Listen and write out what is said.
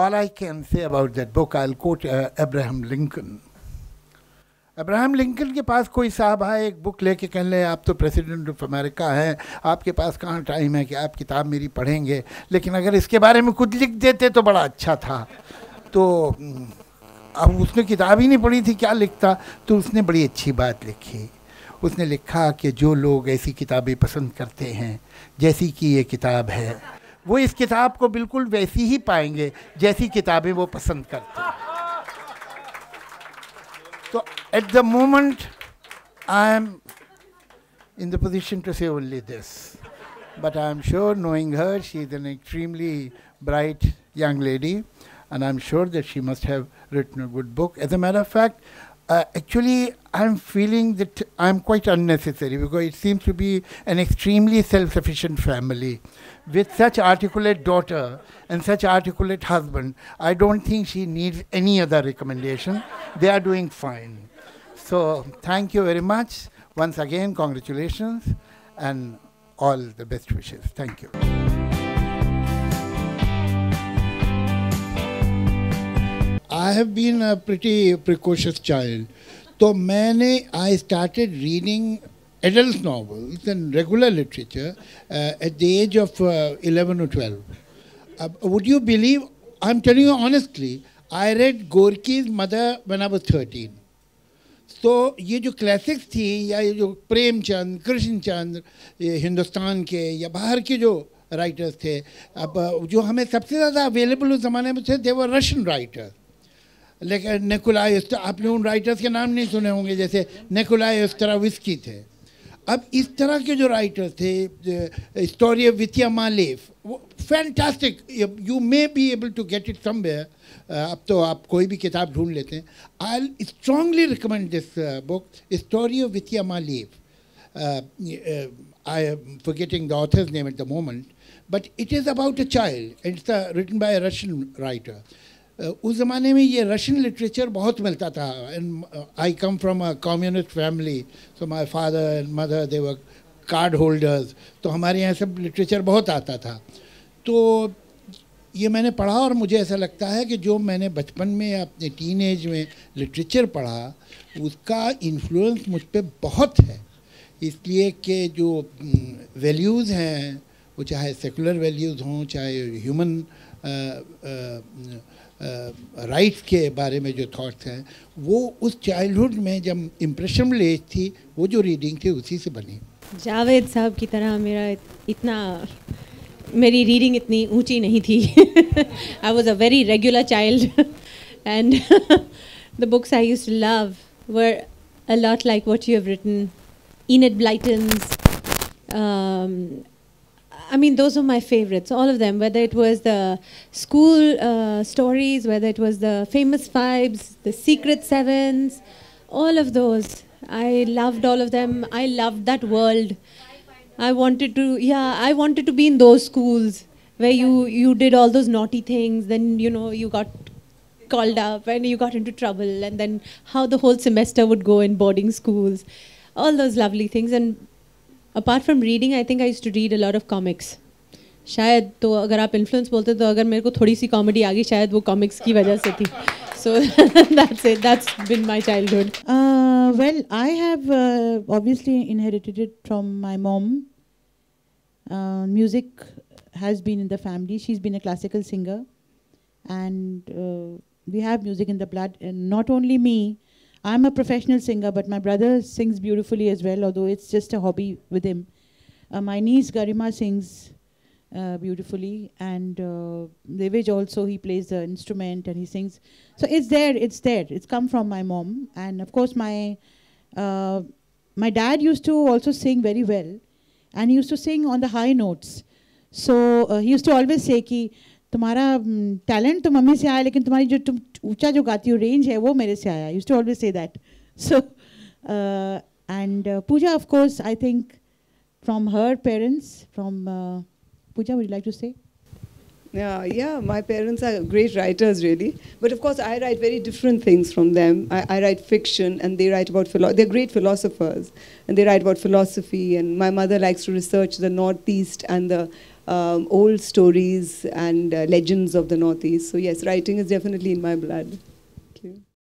all I can say about that book, I'll quote Abraham Lincoln. Abraham Lincoln के पास कोई साहब आए एक बुक लेके कहने लगे आप तो प्रेसिडेंट ऑफ अमेरिका हैं, आपके पास कहाँ टाइम है कि आप किताब मेरी पढ़ेंगे, लेकिन अगर इसके बारे में कुछ लिख देते तो बड़ा अच्छा था। तो अब उसने किताब ही नहीं पढ़ी थी, क्या लिखता, तो उसने बड़ी अच्छी बात लिखी। उसने लिखा कि जो लोग ऐसी किताबें पसंद करते हैं जैसी कि ये किताब है, वो इस किताब को बिल्कुल वैसी ही पाएंगे जैसी किताबें वो पसंद करते हैं। So at the moment, I am in the position to say only this. But I am sure, knowing her, she is an extremely bright young lady, and I'm sure that she must have written a good book. As a matter of fact, actually, I'm feeling that I'm quite unnecessary because it seems to be an extremely self-sufficient family. With such articulate daughter and such articulate husband, I don't think she needs any other recommendation. They are doing fine. So thank you very much. Once again, congratulations and all the best wishes. Thank you. I have been a pretty precocious child. So I started reading adult novels and regular literature at the age of 11 or 12. Would you believe, I'm telling you honestly, I read Gorky's Mother when I was 13. So ये जो classics थी या ये जो प्रेमचंद, कृष्णचंद्र, हिंदुस्तान के या बाहर के जो writers थे, अब जो हमें सबसे ज़्यादा available उस ज़माने में थे, they were Russian writers. लेकिन निकोलाई, आपने उन राइटर्स के नाम नहीं सुने होंगे, जैसे निकोलाई ओस्ट्राविस्की थे। अब इस तरह के जो राइटर्स थे, स्टोरी ऑफ वित्या मालेव, वो fantastic, you may be able to get it somewhere, अब तो आप कोई भी किताब ढूंढ लेते हैं। I strongly recommend this book, story of Vitya Maleev. I am forgetting the author's name at the moment, but it is about a child, it's written by a Russian writer. उस ज़माने में ये रशियन लिटरेचर बहुत मिलता था, and I come from a communist family, so my father and mother they were card holders, तो हमारे यहाँ सब लिटरेचर बहुत आता था। तो ये मैंने पढ़ा और मुझे ऐसा लगता है कि जो मैंने बचपन में अपने टीन एज में लिटरेचर पढ़ा, उसका इन्फ्लुएंस मुझ पर बहुत है, इसलिए कि जो वैल्यूज़ हैं, वो चाहे सेकुलर वैल्यूज़ हों, चाहे ह्यूमन राइट्स के बारे में जो थॉट्स हैं, वो उस चाइल्डहुड में जब इम्प्रेशनल एज थी, वो जो रीडिंग थी उसी से बनी। जावेद साहब की तरह मेरी रीडिंग इतनी ऊंची नहीं थी। I was a very regular child and the books I used to love were a lot like what you have written, Enid Blyton's, I mean, those are my favorites, all of them, whether it was the school stories, whether it was the Famous Fives, the Secret Sevens, all of those. I loved all of them. I loved that world. I wanted to be in those schools where you did all those naughty things, then, you know, you got called up and you got into trouble, and then how the whole semester would go in boarding schools. All those lovely things. And apart from reading, I think I used to read a lot of comics. शायद तो अगर आप influence बोलते तो अगर मेरे को थोड़ी सी कॉमेडी आ गई, शायद वो कॉमिक्स की वजह से थी. So that's it. That's been my childhood. Well, I have obviously inherited it from my mom. Music has been in the family. She's been a classical singer, and we have music in the blood. And not only me, I'm a professional singer, but my brother sings beautifully as well, although it's just a hobby with him. My niece Garima sings beautifully, and Devij also, he plays the instrument and he sings. So it's there. It's come from my mom, and of course my dad used to also sing very well, and he used to sing on the high notes. So he used to always say कि तुम्हारा talent तो mummy से आया, लेकिन तुम्हारी जो तुम ऊंचा जो गाती हो रेंज है वो मेरे से आया. Used to always say that. So and Puja of course I think from her parents, from Puja, would you like to say? Yeah, my parents are great writers, really. But of course, I write very different things from them. I write fiction, and they write about they're great philosophers, and they write about philosophy. And my mother likes to research the Northeast and the old stories and legends of the Northeast. So yes, writing is definitely in my blood. Thank you.